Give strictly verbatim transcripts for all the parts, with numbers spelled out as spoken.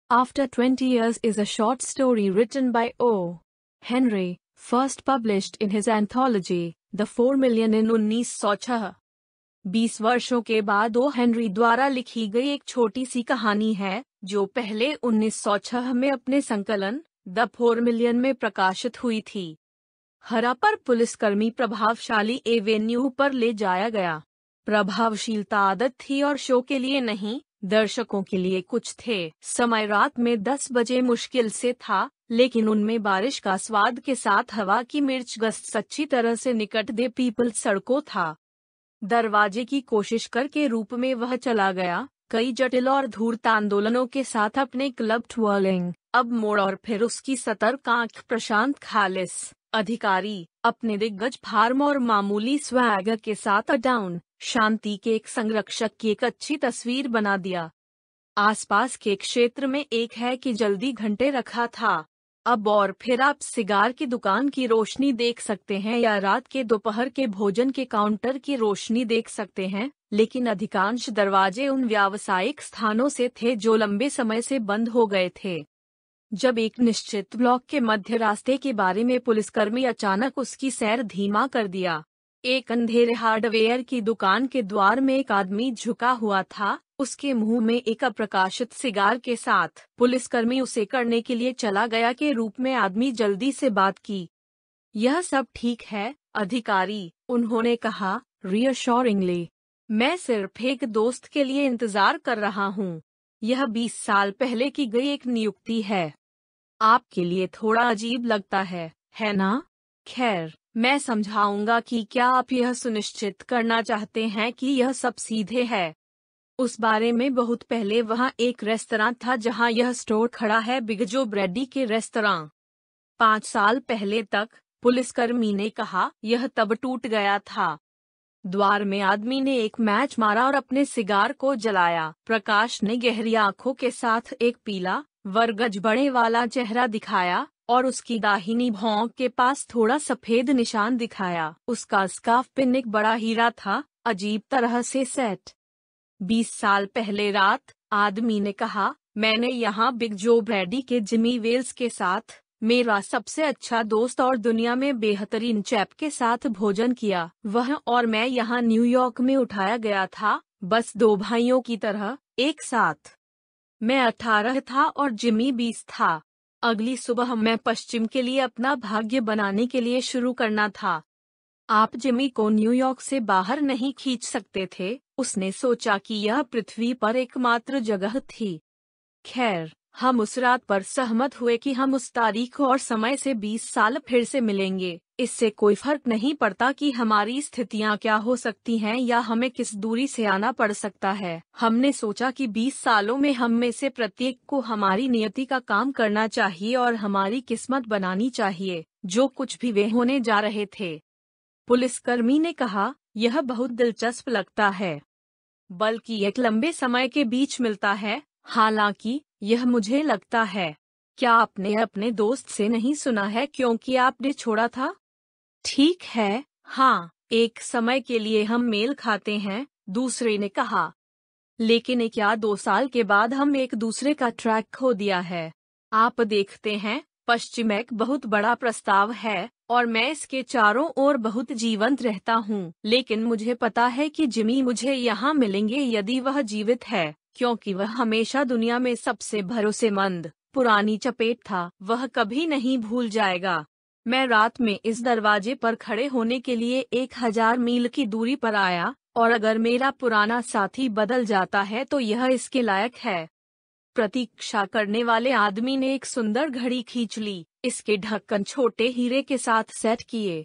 After twenty years is a short story written by O. Henry, first published in his anthology, The Four Million in उन्नीस सौ छह। बीस वर्षों के बाद ओ हेनरी द्वारा लिखी गई एक छोटी सी कहानी है, जो पहले उन्नीस सौ छह में अपने संकलन द फोर मिलियन में प्रकाशित हुई थी। हरा पर पुलिसकर्मी प्रभावशाली एवेन्यू पर ले जाया गया। प्रभावशीलता आदत थी और शो के लिए नहीं, दर्शकों के लिए कुछ थे। समय रात में दस बजे मुश्किल से था, लेकिन उनमें बारिश का स्वाद के साथ हवा की मिर्च गस्त सच्ची तरह से निकट दे पीपल सड़कों था। दरवाजे की कोशिश करके रूप में वह चला गया, कई जटिल और धूर्त आंदोलनों के साथ अपने क्लब ट्विलिंग, अब मोड़ और फिर उसकी सतर्क आंख प्रशांत खालिस अधिकारी, अपने दिग्गज फार्म और मामूली स्वैगर के साथ अडाउन शांति के एक संरक्षक की एक अच्छी तस्वीर बना दिया। आसपास के क्षेत्र में एक है कि जल्दी घंटे रखा था। अब और फिर आप सिगार की दुकान की रोशनी देख सकते हैं या रात के दोपहर के भोजन के काउंटर की रोशनी देख सकते हैं, लेकिन अधिकांश दरवाजे उन व्यावसायिक स्थानों से थे जो लंबे समय से बंद हो गए थे। जब एक निश्चित ब्लॉक के मध्य रास्ते के बारे में पुलिसकर्मी अचानक उसकी सैर धीमा कर दिया। एक अंधेरे हार्डवेयर की दुकान के द्वार में एक आदमी झुका हुआ था, उसके मुंह में एक अप्रकाशित सिगार के साथ। पुलिसकर्मी उसे करने के लिए चला गया के रूप में आदमी जल्दी से बात की। यह सब ठीक है, अधिकारी, उन्होंने कहा, रीअश्योरिंगली। मैं सिर्फ एक दोस्त के लिए इंतजार कर रहा हूँ। यह बीस साल पहले की गई एक नियुक्ति है। आपके लिए थोड़ा अजीब लगता है, है ना? खैर, मैं समझाऊंगा कि क्या आप यह सुनिश्चित करना चाहते हैं कि यह सब सीधे है। उस बारे में बहुत पहले वहाँ एक रेस्तरां था जहाँ यह स्टोर खड़ा है, बिग जो ब्रेडी के रेस्तरां। पाँच साल पहले तक, पुलिसकर्मी ने कहा, यह तब टूट गया था। द्वार में आदमी ने एक मैच मारा और अपने सिगार को जलाया। प्रकाश ने गहरी आंखों के साथ एक पीला, वर्गज बड़े वाला चेहरा दिखाया और उसकी दाहिनी भौं के पास थोड़ा सफेद निशान दिखाया। उसका स्कार्फ पिन एक बड़ा हीरा था, अजीब तरह से सेट। बीस साल पहले रात, आदमी ने कहा, मैंने यहाँ बिग जो ब्रेडी के जिमी वेल्स के साथ, मेरा सबसे अच्छा दोस्त और दुनिया में बेहतरीन चैप के साथ भोजन किया। वह और मैं यहाँ न्यूयॉर्क में उठाया गया था, बस दो भाइयों की तरह, एक साथ। मैं अठारह था और जिमी बीस था। अगली सुबह मैं पश्चिम के लिए अपना भाग्य बनाने के लिए शुरू करना था। आप जिमी को न्यूयॉर्क से बाहर नहीं खींच सकते थे। उसने सोचा कि यह पृथ्वी पर एकमात्र जगह थी। खैर, हम उस रात पर सहमत हुए कि हम उस तारीख और समय से बीस साल फिर से मिलेंगे। इससे कोई फर्क नहीं पड़ता कि हमारी स्थितियां क्या हो सकती हैं या हमें किस दूरी से आना पड़ सकता है। हमने सोचा कि बीस सालों में हम में से प्रत्येक को हमारी नियति का काम करना चाहिए और हमारी किस्मत बनानी चाहिए, जो कुछ भी वे होने जा रहे थे। पुलिसकर्मी ने कहा, यह बहुत दिलचस्प लगता है। बल्कि एक लंबे समय के बीच मिलता है, हालांकि यह मुझे लगता है। क्या आपने अपने दोस्त से नहीं सुना है क्योंकि आपने छोड़ा था? ठीक है, हाँ, एक समय के लिए हम मेल खाते हैं, दूसरे ने कहा। लेकिन एक या दो साल के बाद हम एक दूसरे का ट्रैक खो दिया है। आप देखते हैं, पश्चिम एक बहुत बड़ा प्रस्ताव है और मैं इसके चारों ओर बहुत जीवंत रहता हूँ। लेकिन मुझे पता है कि जिमी मुझे यहाँ मिलेंगे यदि वह जीवित है, क्योंकि वह हमेशा दुनिया में सबसे भरोसेमंद पुरानी चपेट था। वह कभी नहीं भूल जाएगा। मैं रात में इस दरवाजे पर खड़े होने के लिए एक हजार मील की दूरी पर आया, और अगर मेरा पुराना साथी बदल जाता है तो यह इसके लायक है। प्रतीक्षा करने वाले आदमी ने एक सुंदर घड़ी खींच ली, इसके ढक्कन छोटे हीरे के साथ सेट किए।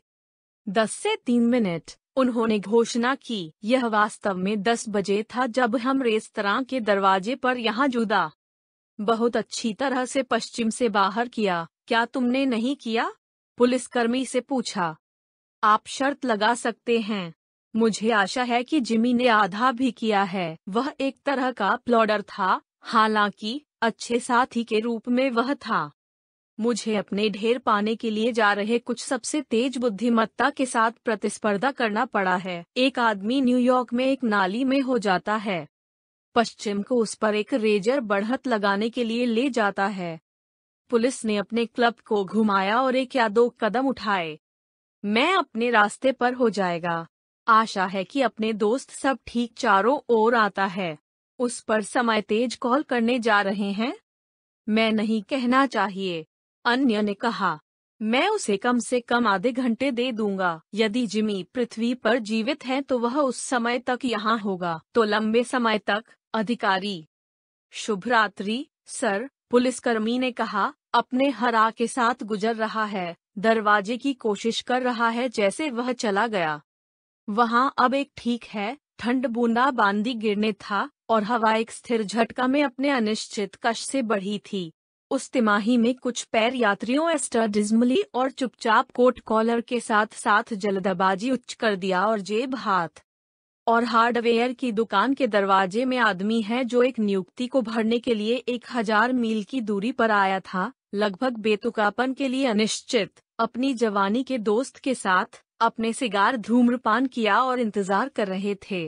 दस से तीन मिनट, उन्होंने घोषणा की। यह वास्तव में दस बजे था जब हम रेस्तरां के दरवाजे पर यहाँ जुदा बहुत अच्छी तरह से पश्चिम से बाहर किया। क्या तुमने नहीं किया? पुलिसकर्मी से पूछा। आप शर्त लगा सकते हैं। मुझे आशा है कि जिमी ने आधा भी किया है। वह एक तरह का प्लॉडर था, हालांकि अच्छे साथी के रूप में वह था। मुझे अपने ढेर पाने के लिए जा रहे कुछ सबसे तेज बुद्धिमत्ता के साथ प्रतिस्पर्धा करना पड़ा है। एक आदमी न्यूयॉर्क में एक नाली में हो जाता है। पश्चिम को उस पर एक रेजर बढ़त लगाने के लिए ले जाता है। पुलिस ने अपने क्लब को घुमाया और एक या दो कदम उठाए। मैं अपने रास्ते पर हो जाएगा। आशा है कि अपने दोस्त सब ठीक चारों ओर आता है। उस पर समय तेज कॉल करने जा रहे हैं। मैं नहीं कहना चाहिए, अन्य ने कहा। मैं उसे कम से कम आधे घंटे दे दूंगा। यदि जिमी पृथ्वी पर जीवित है तो वह उस समय तक यहाँ होगा। तो लंबे समय तक, अधिकारी। शुभ रात्रि, सर, पुलिसकर्मी ने कहा, अपने हरा के साथ गुजर रहा है, दरवाजे की कोशिश कर रहा है जैसे वह चला गया। वहाँ अब एक ठीक है, ठंड बूंदाबांदी गिरने था और हवा एक स्थिर झटका में अपने अनिश्चित कश से बढ़ी थी। उस तिमाही में कुछ पैर यात्रियों एस्टर डिज्मली और चुपचाप कोट कॉलर के साथ साथ जल्दबाजी उच्च कर दिया और जेब हाथ और हार्डवेयर की दुकान के दरवाजे में आदमी है जो एक नियुक्ति को भरने के लिए एक हजार मील की दूरी पर आया था, लगभग बेतुकापन के लिए अनिश्चित, अपनी जवानी के दोस्त के साथ अपने सिगार धूम्रपान किया और इंतजार कर रहे थे।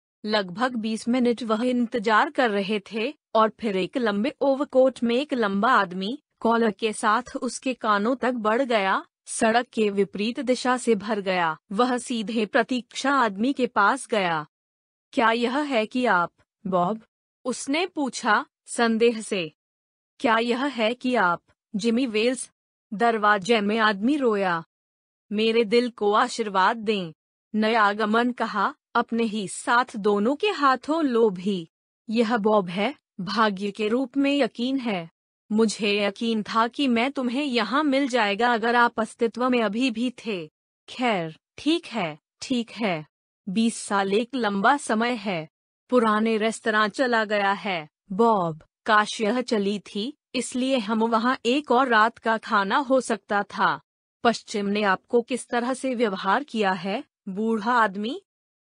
लगभग बीस मिनट वह इंतजार कर रहे थे और फिर एक लंबे ओवरकोट में एक लंबा आदमी कॉलर के साथ उसके कानों तक बढ़ गया, सड़क के विपरीत दिशा से भर गया। वह सीधे प्रतीक्षा आदमी के पास गया। क्या यह है कि आप, बॉब? उसने पूछा, संदेह से। क्या यह है कि आप, जिमी वेल्स? दरवाजे में आदमी रोया। मेरे दिल को आशीर्वाद दें, नयागमन कहा, अपने ही साथ दोनों के हाथों लो भी। यह बॉब है, भाग्य के रूप में यकीन है। मुझे यकीन था कि मैं तुम्हें यहाँ मिल जाएगा अगर आप अस्तित्व में अभी भी थे। खैर, ठीक है, ठीक है। बीस साल एक लंबा समय है। पुराने रेस्तरां चला गया है, बॉब। काश यह चली थी, इसलिए हम वहाँ एक और रात का खाना हो सकता था। पश्चिम ने आपको किस तरह से व्यवहार किया है, बूढ़ा आदमी?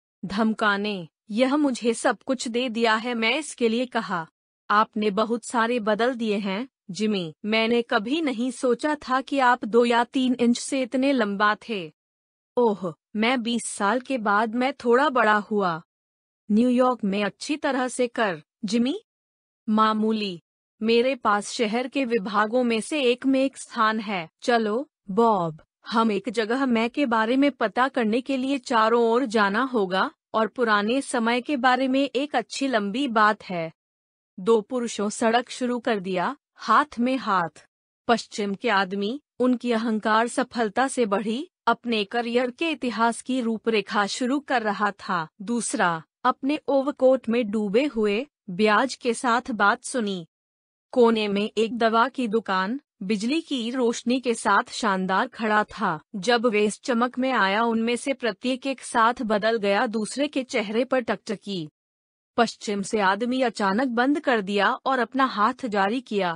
धमकाने, यह मुझे सब कुछ दे दिया है, मैं इसके लिए कहा। आपने बहुत सारे बदल दिए हैं, जिमी। मैंने कभी नहीं सोचा था कि आप दो या तीन इंच से इतने लंबा थे। ओह, मैं बीस साल के बाद मैं थोड़ा बड़ा हुआ। न्यूयॉर्क में अच्छी तरह से कर, जिमी। मामूली। मेरे पास शहर के विभागों में से एक में एक स्थान है। चलो, बॉब, हम एक जगह मैं के बारे में पता करने के लिए चारों ओर जाना होगा और पुराने समय के बारे में एक अच्छी लंबी बात है। दो पुरुषों सड़क शुरू कर दिया, हाथ में हाथ। पश्चिम के आदमी, उनकी अहंकार सफलता से बढ़ी, अपने करियर के इतिहास की रूपरेखा शुरू कर रहा था। दूसरा, अपने ओवरकोट में डूबे हुए, ब्याज के साथ बात सुनी। कोने में एक दवा की दुकान, बिजली की रोशनी के साथ शानदार खड़ा था। जब वे इस चमक में आया, उनमें से प्रत्येक एक साथ बदल गया, दूसरे के चेहरे पर टकटकी। पश्चिम से आदमी अचानक बंद कर दिया और अपना हाथ जारी किया।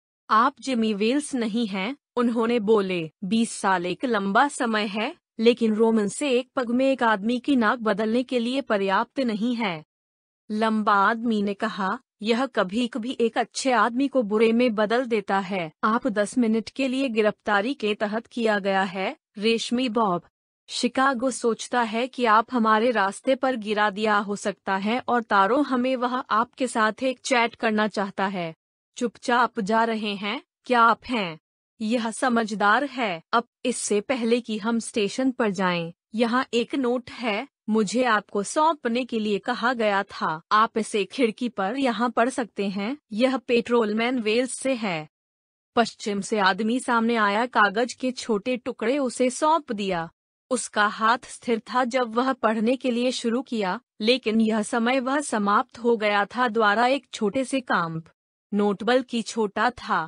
आप जिमी वेल्स नहीं हैं, उन्होंने बोले। बीस साल एक लंबा समय है, लेकिन रोमन से एक पग में एक आदमी की नाक बदलने के लिए पर्याप्त नहीं है। लंबा आदमी ने कहा, यह कभी कभी एक अच्छे आदमी को बुरे में बदल देता है। आप दस मिनट के लिए गिरफ्तारी के तहत किया गया है, रेशमी बॉब। शिकागो सोचता है कि आप हमारे रास्ते पर गिरा दिया हो सकता है और तारों हमें वह आपके साथ एक चैट करना चाहता है। चुपचाप जा रहे हैं, क्या आप हैं? यह समझदार है। अब इससे पहले कि हम स्टेशन पर जाएं, यहाँ एक नोट है, मुझे आपको सौंपने के लिए कहा गया था। आप इसे खिड़की पर यहाँ पढ़ सकते हैं। यह पेट्रोलमैन वेल्स से है। पश्चिम से आदमी सामने आया, कागज के छोटे टुकड़े उसे सौंप दिया। उसका हाथ स्थिर था जब वह पढ़ने के लिए शुरू किया, लेकिन यह समय वह समाप्त हो गया था द्वारा एक छोटे से काम। नोटबल की छोटा था।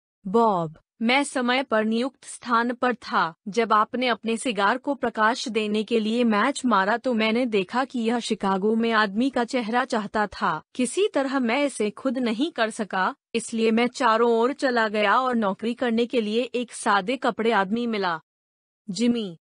बॉब, मैं समय पर नियुक्त स्थान पर था। जब आपने अपने सिगार को प्रकाश देने के लिए मैच मारा तो मैंने देखा कि यह शिकागो में आदमी का चेहरा चाहता था। किसी तरह मैं इसे खुद नहीं कर सका, इसलिए मैं चारों ओर चला गया और नौकरी करने के लिए एक सादे कपड़े आदमी मिला। जिमी,